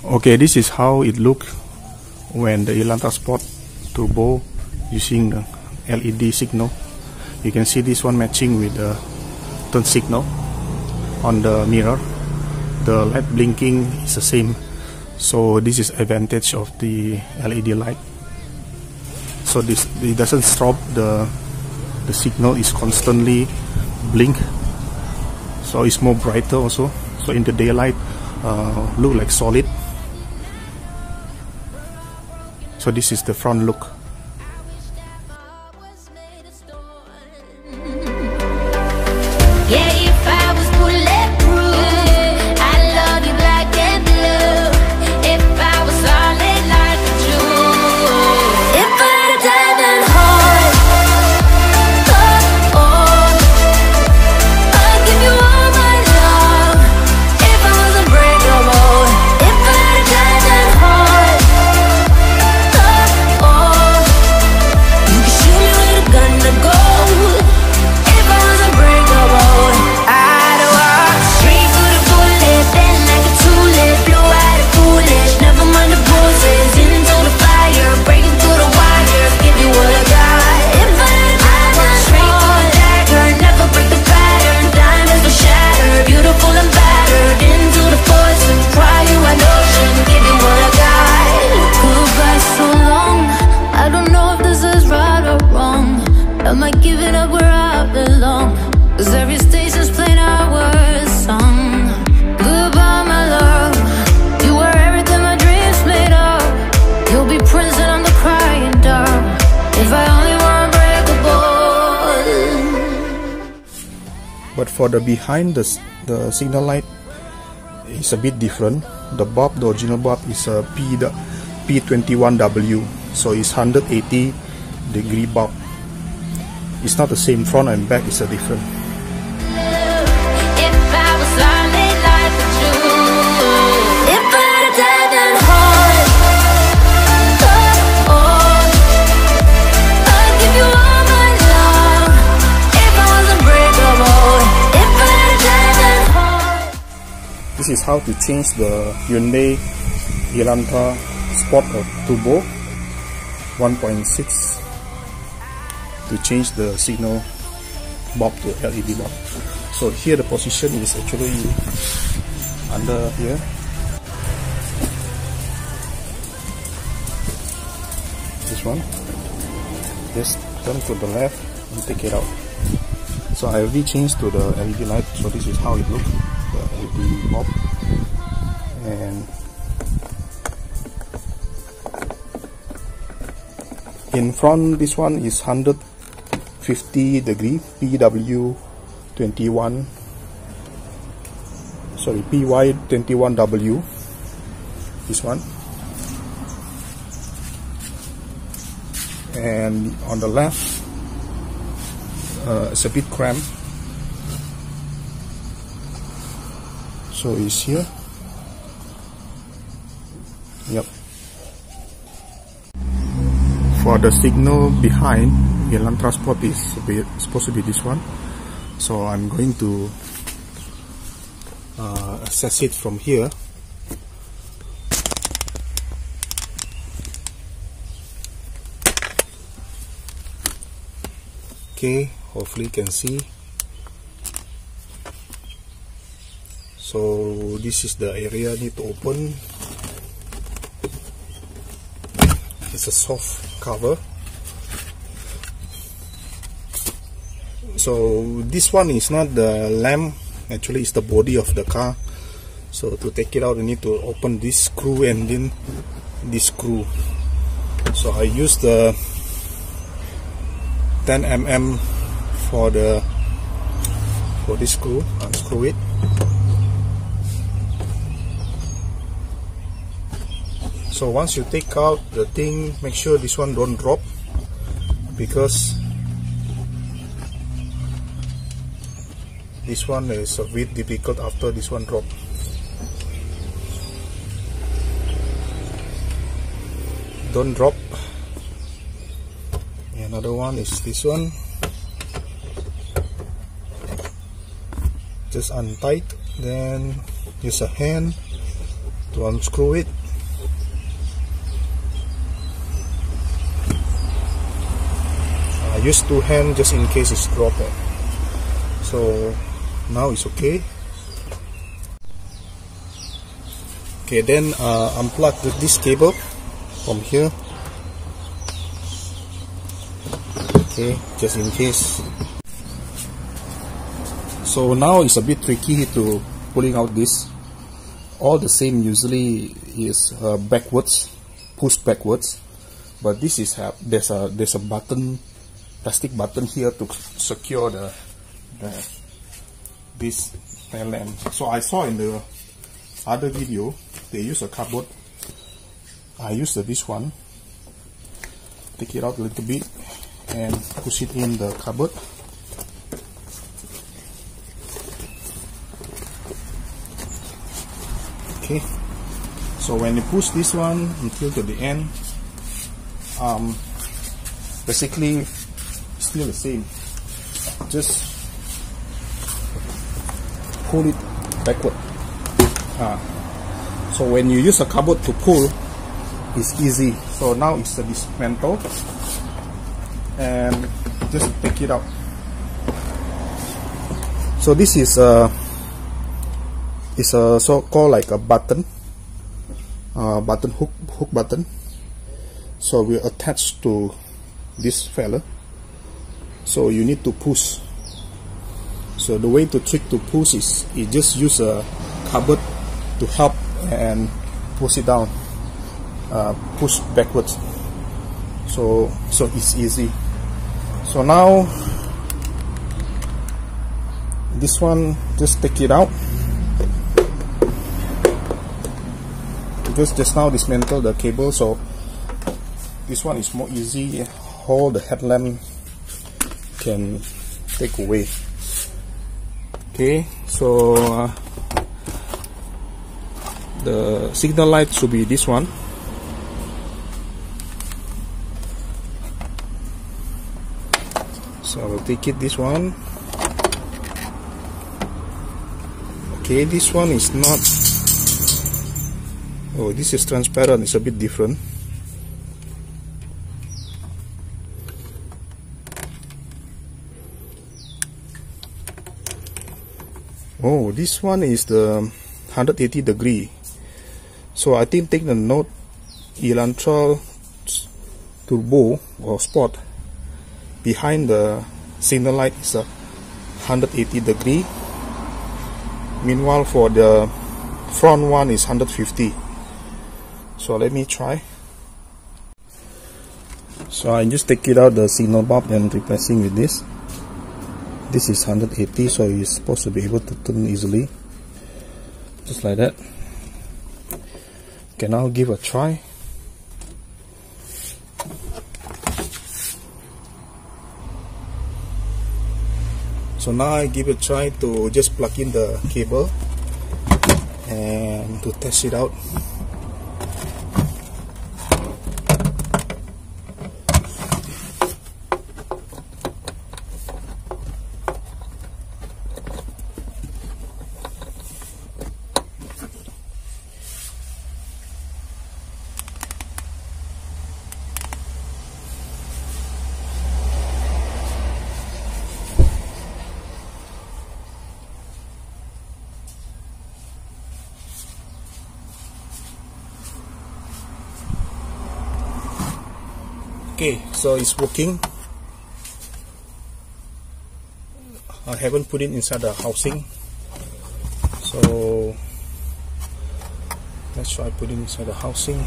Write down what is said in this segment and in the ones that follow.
Okay, this is how it look when the Elantra Sport turbo using the LED signal. You can see this one matching with the turn signal on the mirror. The light blinking is the same, so this is advantage of the LED light. So this, it doesn't stop, the signal is constantly blink, so it's more brighter also. So in the daylight look like solid. So this is the front look. Am I giving up where I belong? 'Cause every station's playing our song. Goodbye, my love. You were everything my dreams made of. You'll be Prince and I'm the crying dove. If I only were unbreakable. But for the behind the signal light is a bit different. The bulb, the original bulb is a P21W, so it's 180 degree bulb. It's not the same, front and back is a different. This is how to change the Hyundai Elantra Sport or Turbo 1.6 to change the signal bulb to LED bulb. So here the position is actually under here. This one. Just turn to the left and take it out. So I already changed to the LED light. So this is how it looks, the LED bulb. And in front, this one is 150 degree PY21W. This one. And on the left, it's a bit cramped, so it's here. Yep. For the signal behind, Elantra Sport is supposed to be this one, so I'm going to access it from here. Okay, hopefully you can see. So this is the area I need to open. It's a soft cover. So this one is not the lamp, actually it's the body of the car. So to take it out, you need to open this screw and then this screw. So I use the 10 mm for this screw. Unscrew it. So once you take out the thing, make sure this one don't drop, because this one is a bit difficult after this one drop. Don't drop. Another one is this one. Just untight, then use a hand to unscrew it. use two hands just in case it's dropped. So now it's okay. Okay, then unplug this cable from here. Okay, just in case. So now it's a bit tricky to pulling out this. All the same usually is backwards, push backwards, but this is there's a button, plastic button here to secure this tail lamp. So I saw in the other video they use a cupboard. I use this one. Take it out a little bit and push it in the cupboard. Okay, so when you push this one until to the end, basically still the same. Just pull it backward. So when you use a cupboard to pull, it's easy. So now it's a dismantle, and just take it out. So this is a so-called like a button, hook button. So we attach to this fella. So you need to push. So the way to trick to push is you just use a cupboard to help and push it down, push backwards. So it's easy. So now this one, just take it out. Because just now dismantle the cable, so this one is more easy. All the headlamp can take away. Okay, so the signal light should be this one. So I will take it this one. Okay, this one is not. Oh, this is transparent. It's a bit different. Oh, this one is the 180 degree. So I think take the note, Elantra Turbo or Sport, behind the signal light is a 180 degree. Meanwhile for the front one is 150. So let me try. So I just take it out the signal bulb and replacing with this. This is 180, so you're supposed to be able to turn easily, just like that. Okay, now give a try. So now I give a try to just plug in the cable and to test it out. Okay, so it's working. I haven't put it inside the housing, so let's try putting inside the housing.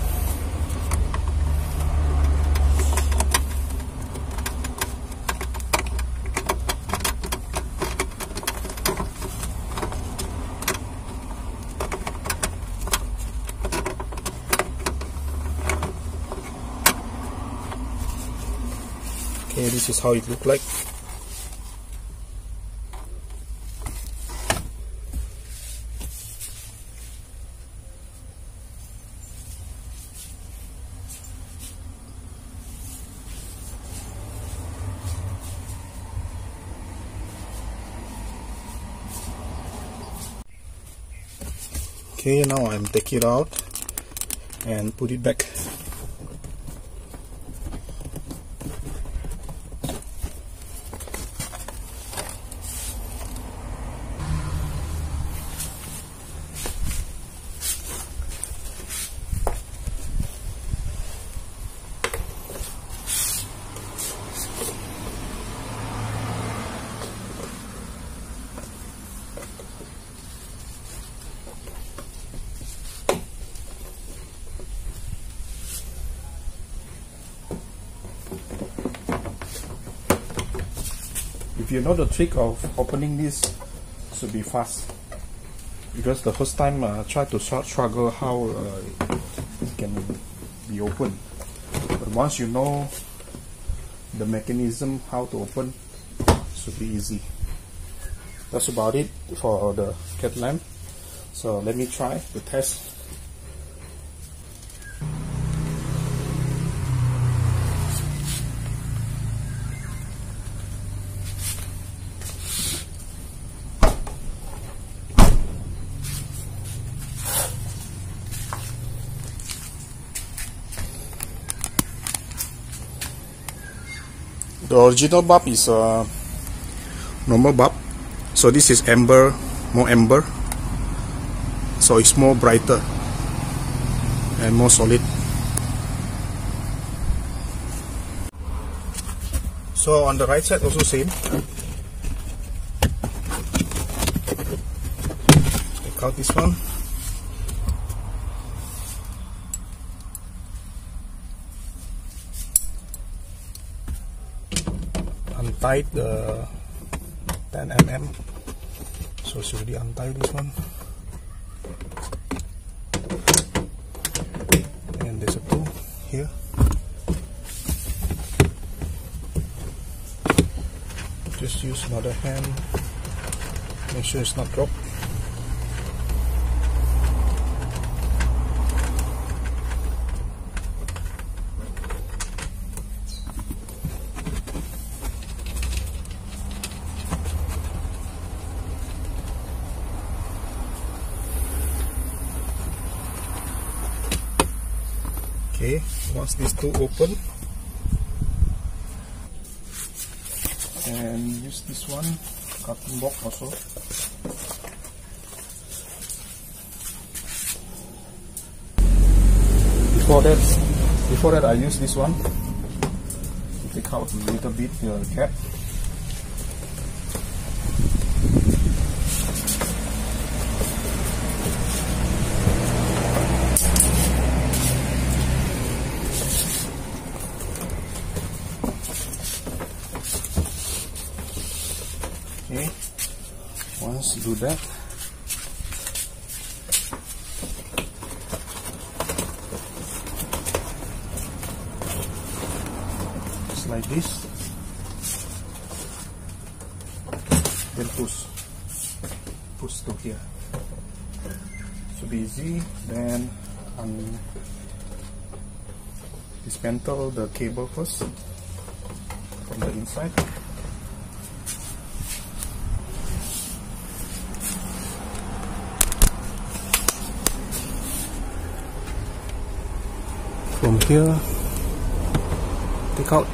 Okay, this is how it looks like. Okay, now I'm taking it out and put it back. you know the trick of opening this, should be fast, because the first time I tried to struggle how it can be opened, but once you know the mechanism how to open, should be easy. That's about it for the cat lamp. So let me try to test. The original bulb is a normal bulb, so this is amber, more amber, so it's more brighter and more solid. So on the right side also same. Take out this one. Untied the 10 mm, so it's already untied this one, and there's a tool here. Just use another hand, make sure it's not dropped. Okay, once these two open, and use this one cutting box also. Before that I use this one to take out a little bit the cap. Okay, once you do that, just like this, then push to here. Should be easy. Then dismantle the cable first from the inside. From here, take out,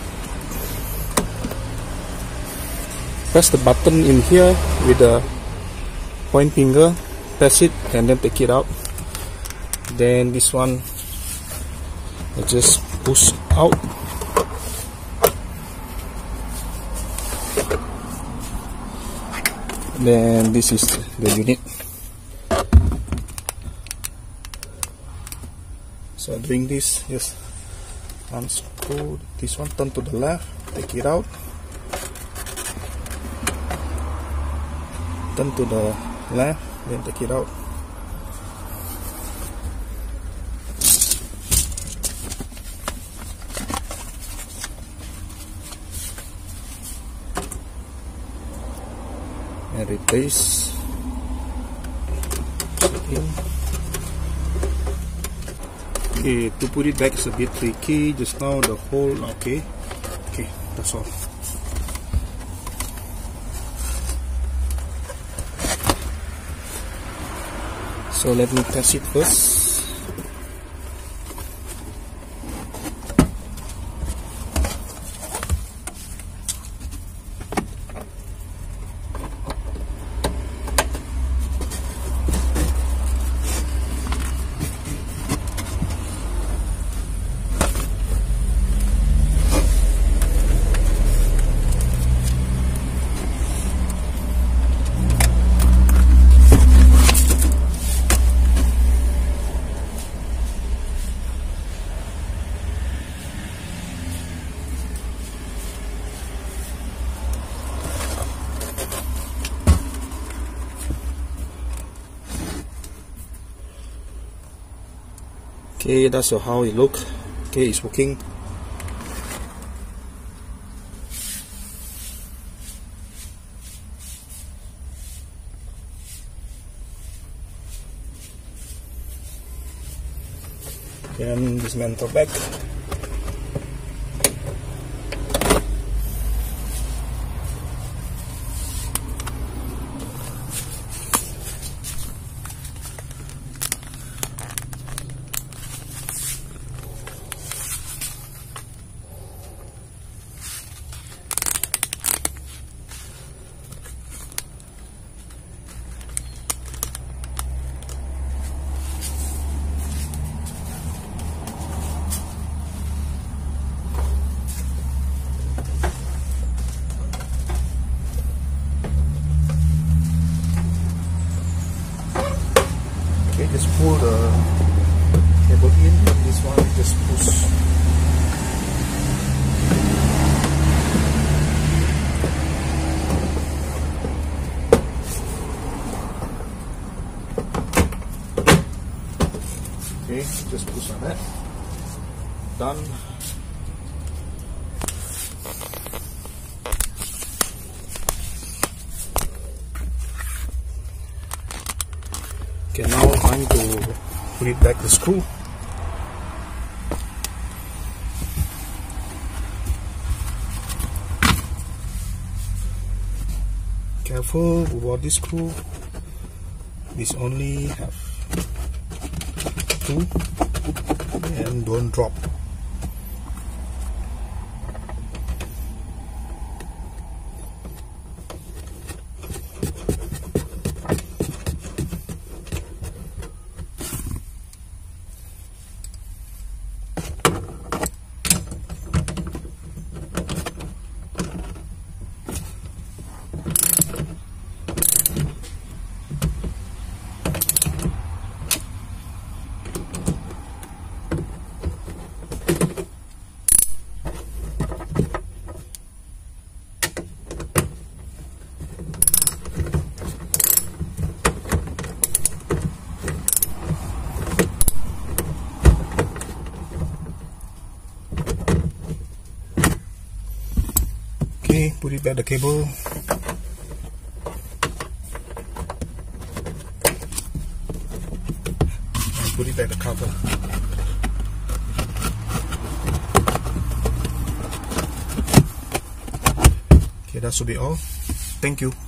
press the button in here with the point finger, press it and then take it out. Then this one, I just push out. Then this is the unit. So doing this, just unscrew this one, turn to the left, take it out, turn to the left, then take it out. And replace it in. Okay, to put it back is a bit tricky. Just now the hole, okay, that's all. So let me test it first. Okay, that's how it look. Okay, it's working. Then dismantle back. Okay, just pull the cable in from this one, just push. Okay, just push on that. Done. Okay, now time to put it back the screw. Careful about this screw. This only have 2 and don't drop. Okay, put it back the cable. And put it back the cover. Okay, that should be all. Thank you.